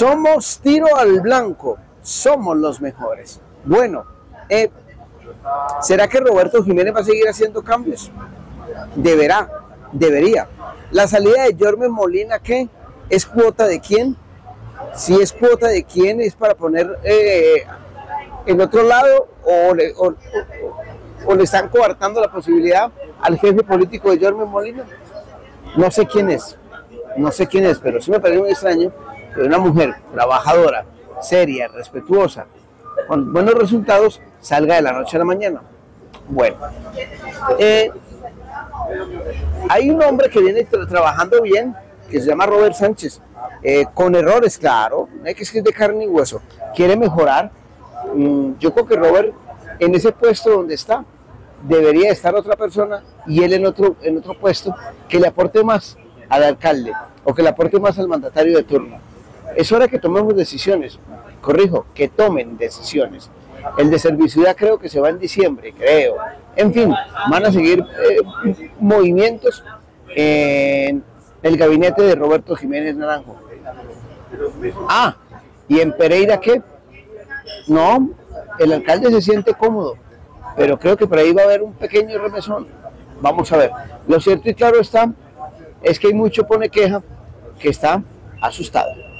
Somos tiro al blanco, somos los mejores. Bueno, ¿será que Roberto Jiménez va a seguir haciendo cambios? Debería. La salida de Jorme Molina, ¿qué? ¿Es cuota de quién? Si es cuota de quién, es para poner en otro lado o le están coartando la posibilidad al jefe político de Jorme Molina. No sé quién es, pero sí me parece muy extraño que una mujer trabajadora, seria, respetuosa, con buenos resultados, salga de la noche a la mañana. Bueno, hay un hombre que viene trabajando bien, que se llama Robert Sánchez, con errores, claro, no es que es de carne y hueso, quiere mejorar. Yo creo que Robert, en ese puesto donde está, debería estar otra persona y él en otro puesto que le aporte más al alcalde o que le aporte más al mandatario de turno. Es hora que tomemos decisiones, que tomen decisiones. El de Serviciudad creo que se va en diciembre, creo. En fin, van a seguir movimientos en el gabinete de Roberto Jiménez Naranjo. Ah, ¿y en Pereira qué? No, el alcalde se siente cómodo, pero creo que por ahí va a haber un pequeño remesón. Vamos a ver. Lo cierto y claro es que hay mucho pone queja que está asustado.